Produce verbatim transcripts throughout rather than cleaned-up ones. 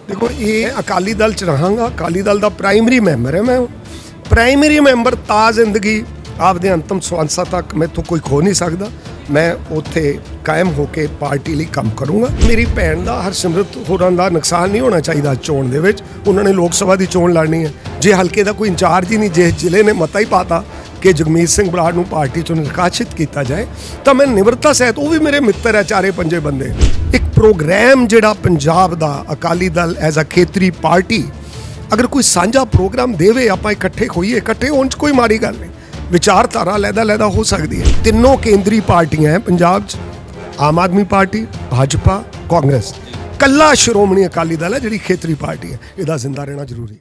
देखो ये अकाली दल च रहांगा, अकाली दल का प्राइमरी मैंबर है मैं। प्राइमरी मैंबर ता जिंदगी आपदे अंतिम स्वांसा तक मैं तो कोई खो नहीं सकता। मैं उत्थे कायम होके पार्टी लिए काम करूँगा। मेरी भैन का हरसिमरत होरां दा नुकसान नहीं होना चाहिए चोण दे विच। उन्होंने लोक सभा की चोण लड़नी है, जे हल्के का कोई इंचार्ज ही नहीं, जिस जिले ने मता ही पाता कि जगमीत सिंह बराड़ नूं पार्टी चों निष्कासित किया जाए, तो मैं निमरता सहित, वो भी मेरे मित्र है, चारे पंजे बंदे। एक प्रोग्राम जिहड़ा पंजाब दा Akali Dal as a Khetri party अगर कोई साझा प्रोग्राम देवे, आपां इकट्ठे होइए, इकट्ठे होने च कोई माड़ी गल नहीं। विचारधारा लैदा लैदा हो सकती है। तीनों केंद्रीय पार्टियां हैं पंजाब च, आम आदमी पार्टी, भाजपा, कांग्रेस। कल्ला श्रोमणी अकाली दल है जिहड़ी खेतरी पार्टी है, इहदा जिंदा रहना जरूरी है।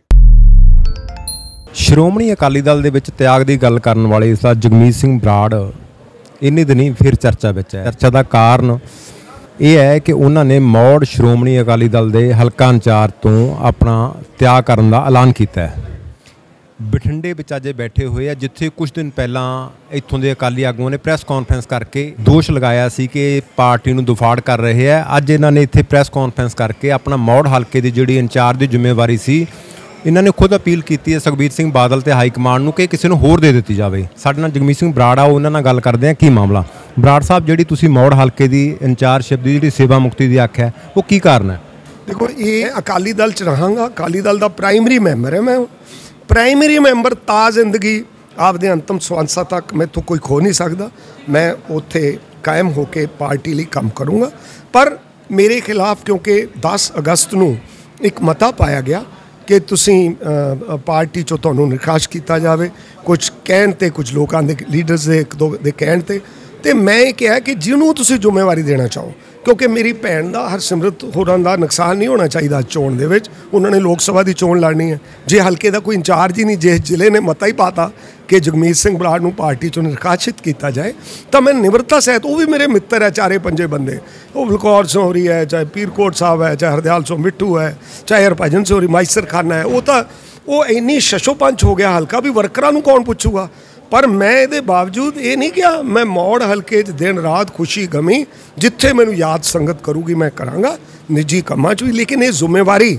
श्रोमणी अकाली दल दे विच त्याग की गल करन वाले इस जगमीत सिंह बराड़ इन्हीं दिनी फिर चर्चा विच है। चर्चा का कारण यह है कि उन्होंने मौड़ श्रोमणी अकाली दल के हलका इंचार्ज तो अपना त्याग करने का ऐलान किया है। बठिंडे विच अजे बैठे हुए हैं, जिथे कुछ दिन पहला इत्थों के अकाली आगुओं ने प्रैस कॉन्फ्रेंस करके दोष लगाया सी कि पार्टी नूं दुफाड़ कर रहे हैं। अज इन्होंने इत्थे प्रैस कॉन्फ्रेंस करके अपना मौड़ हल्के की जिहड़ी इंचार्ज की जिम्मेवारी सी, इन्होंने खुद अपील की है सुखबीर सिंह बादल ते हाई कमांड नूं कि किसी नूं होर दे दित्ती जाए। साडे नाल जगमीत सिंह बराड़ आ, उन्हां नाल गल करदे आ। की मामला बराड़ साहब, जिहड़ी तुसीं मौड़ हल्के की इंचार्जशिप की जिहड़ी सेवा मुक्ति की आख्या है, वो की कारण है? देखो ये अकाली दल च रहांगा, अकाली दल का प्राइमरी मैंबर है मैं। प्राइमरी मैंबर ता जिंदगी आपदे अंतिम स्वांसा तक मैं तो कोई खो नहीं सकता। मैं उत्थे कायम होके पार्टी लिए काम करूँगा। पर मेरे खिलाफ क्योंकि दस अगस्त नूं एक मता पाया गया कि तुसीं पार्टी चो तुहानूं निकाश किया जाए, कुछ कहण ते, कुछ लोगों के लीडर्स दे एक दो दे कहण ते, ते मैं ये कहा कि जिन्होंने तुसीं जिम्मेवारी देना चाहो, क्योंकि मेरी भैन का हरसिमरत होरां दा नुकसान नहीं होना चाहिए चोण दे विच। उन्होंने लोक सभा की चोण लड़नी है, जे हल्के का कोई इंचार्ज ही नहीं, जिस जिले ने मता ही पाता कि जगमीत सिंह बराड़ नूं पार्टी चों निष्कासित किया जाए, तो मैं निमरता सहित, वो भी मेरे मित्र है, चारे पंजे बंदे। वो बलकौर सोहरी है, चाहे पीरकोट साहब है, चाहे हरदयाल सो मिट्टू है, चाहे हरभजन सोहरी, माइसर खाना है, वो तो वो इन्नी शशोपंच हो गया हल्का भी वर्करां नूं कौन पुछूगा। पर मैं ये बावजूद ये नहीं किया, मैं मौड़ हल्के दिन रात खुशी गमी जिथे मैनू याद संगत करूगी मैं कराँगा, निजी कामां च भी। लेकिन ये जिम्मेवारी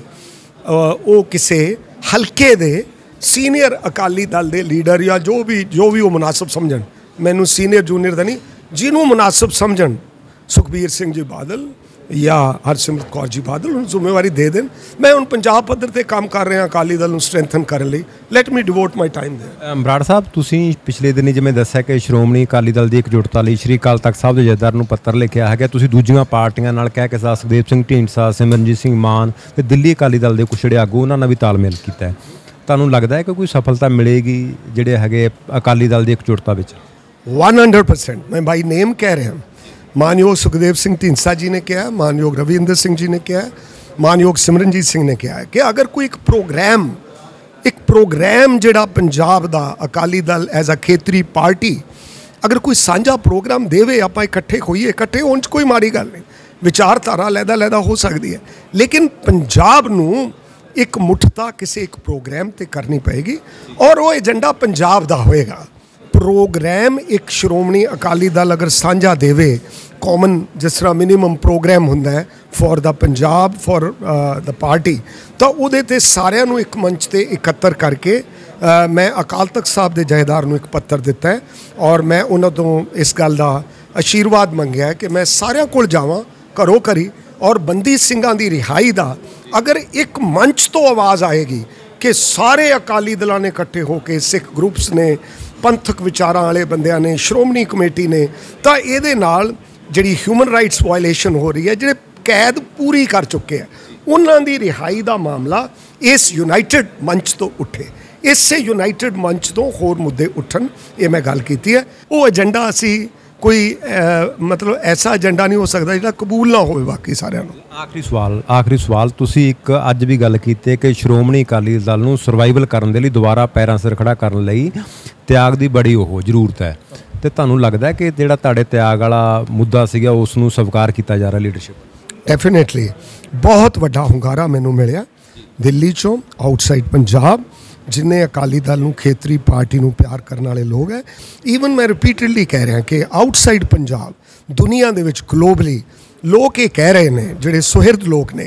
वो किसी हल्के दे सीनियर अकाली दल के लीडर या जो भी जो भी वो मुनासिब समझन, मैनू सीनियर जूनियर का नहीं, जिन्होंने मुनासिब समझन, सुखबीर सिंह जी बादल या हरसिमरत कौर जी बादल, उन्हें जिम्मेवारी दे दें। मैं उन पंजाब पद्धर ते काम कर रहा अकाली दल स्ट्रेंथन करने लिए। Let me devote my time दे। बराड़ साहब, तुसीं पिछले दिनी जिवें दस्सिया कि श्रोमणी अकाली दल की एकजुटता लिए श्री अकाल तख्त साहब के जथेदार नूं पत्र लिखिया है कि तुसीं दूजियां पार्टियां नाल कह के साथ सुखदेव सिंह ढींडसा, सिमरनजीत सिंह मान ते दिल्ली अकाली दल के कुछ जिहड़े आगू उन्हां नाल भी तालमेल कीता है। तुहानूं लगदा है कि कोई सफलता मिलेगी जिहड़े हैगे अकाली दल की एकजुटता विच? वन हंड्रड परसेंट मैं बाई नेम कह रहा। मानयोग सुखदेव सिंह ढींडसा जी ने कहा, मानयोग रविंदर सिंह जी ने कहा, मानयोग सिमरनजीत सिंह ने कहा है कि अगर कोई एक प्रोग्राम एक प्रोग्राम जिहड़ा पंजाब दा Akali Dal as a Khetri party अगर कोई साझा प्रोग्राम देवे, आपां इकट्ठे होइए, इकट्ठे होने च कोई माड़ी गल नहीं। विचारधारा लैदा लैदा हो सकती है, लेकिन पंजाब नूं एक मुठता किसी एक प्रोग्राम ते करनी पएगी और वो एजेंडा पंजाब दा होएगा। प्रोग्राम एक श्रोमणी अकाली दल अगर साझा देवे, कॉमन जिस तरह मिनीमम प्रोग्राम होंदा है for the Punjab for the party, तो उहदे ते सारिਆਂ ਨੂੰ एक मंच ते इकट्ठा करके uh, मैं अकाल तख्त साहब के जथेदार नूं एक पत्र दिता है और मैं उन्हां तों इस गल का आशीर्वाद मंगिया है कि मैं सारिਆਂ कोल जावां घरों घरी और बंदी ਸਿੰਘਾਂ की रिहाई का अगर एक मंच तो आवाज़ आएगी कि सारे अकाली दलों ने इकट्ठे होकर, सिख ग्रुप्स ने, पंथक विचारां वाले बंदियां ने, श्रोमणी कमेटी ने, तो ये नाल जिहड़ी ह्यूमन राइट्स वायलेशन हो रही है, जिहड़े कैद पूरी कर चुके हैं, उन्हां दी रिहाई का मामला इस यूनाइटेड मंच तो उठे। इसे यूनाइटेड मंच तो होर मुद्दे उठन, ये मैं गल कीती है। वो एजेंडा असी कोई आ, मतलब ऐसा एजेंडा नहीं हो सकता जिहड़ा कबूल ना हो बाकी सारिਆਂ ਨੂੰ। आखिरी सवाल आखिरी सवाल तुसीं एक अज भी गल कीती कि श्रोमणी अकाली दल नूं सर्वाइवल करन दे लई दुबारा पैरां सिर खड़ा करन लई त्याग की बड़ी ओह जरूरत है, तो तुहानूं लगदा है कि जिहड़ा तुहाडे त्याग वाला मुद्दा सीगा उस नूं स्वीकार किया जा रहा लीडरशिप? डेफिनेटली बहुत वड्डा हुंगारा मैनूं मिलिया दिल्ली चों, आउटसाइड पंजाब, जिन्हें अकाली दल नूं खेतरी पार्टी नूं प्यार करने वाले लोग हैं। ईवन मैं रिपीटडली कह रहा कि आउटसाइड पंजाब दुनिया दे विच ग्लोबली लोग ये कह रहे हैं, जिहड़े सुहिरद लोग ने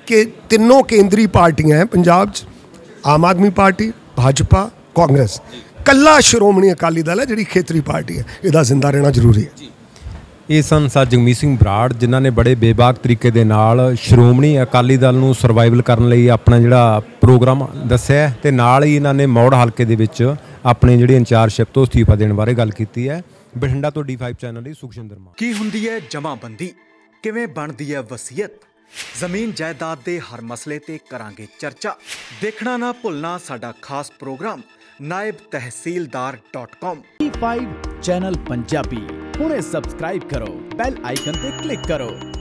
कि ਤਿੰਨੋਂ ਕੇਂਦਰੀ ਪਾਰਟੀਆਂ ਹੈ ਪੰਜਾਬ 'ਚ, ਆਮ ਆਦਮੀ ਪਾਰਟੀ, ਭਾਜਪਾ, ਕਾਂਗਰਸ। ਕੱਲਾ ਸ਼੍ਰੋਮਣੀ ਅਕਾਲੀ ਦਲ ਹੈ ਜਿਹੜੀ ਖੇਤਰੀ ਪਾਰਟੀ ਹੈ, ਇਹਦਾ ਜ਼ਿੰਦਾ ਰਹਿਣਾ ਜ਼ਰੂਰੀ ਹੈ। ਇਹ ਸਨ ਸਰ ਜਗਮੀਤ ਸਿੰਘ ਬਰਾੜ, ਜਿਨ੍ਹਾਂ ਨੇ ਬੜੇ ਬੇਬਾਕ ਤਰੀਕੇ ਦੇ ਨਾਲ ਸ਼੍ਰੋਮਣੀ ਅਕਾਲੀ ਦਲ ਨੂੰ ਸਰਵਾਈਵਲ ਕਰਨ ਲਈ ਆਪਣਾ ਜਿਹੜਾ ਪ੍ਰੋਗਰਾਮ ਦੱਸਿਆ, ਤੇ ਨਾਲ ਹੀ ਇਹਨਾਂ ਨੇ ਮੌੜ ਹਲਕੇ ਦੇ ਵਿੱਚ ਆਪਣੇ ਜਿਹੜੇ ਇੰਚਾਰਜਸ਼ਿਪ ਤੋਂ ਅਸਤੀਫਾ ਦੇਣ ਬਾਰੇ ਗੱਲ ਕੀਤੀ ਹੈ। ਬਠਿੰਡਾ ਤੋਂ ਡੀ ਫਾਈਵ ਚੈਨਲ ਲਈ ਸੁਖਜਿੰਦਰ ਮਾਨ। ਕੀ ਹੁੰਦੀ ਹੈ ਜਮਾਬੰਦੀ, ਕਿਵੇਂ ਬਣਦੀ ਹੈ ਵਸੀਅਤ, ਜ਼ਮੀਨ ਜਾਇਦਾਦ ਦੇ ਹਰ ਮਸਲੇ ਤੇ ਕਰਾਂਗੇ ਚਰਚਾ। ਦੇਖਣਾ ਨਾ ਭੁੱਲਣਾ ਸਾਡਾ ਖਾਸ program Naib Tehsildar dot com. D five channel Punjabi ਹੁਣੇ ਸਬਸਕ੍ਰਾਈਬ ਕਰੋ, ਬੈਲ ਆਈਕਨ ਤੇ ਕਲਿੱਕ ਕਰੋ।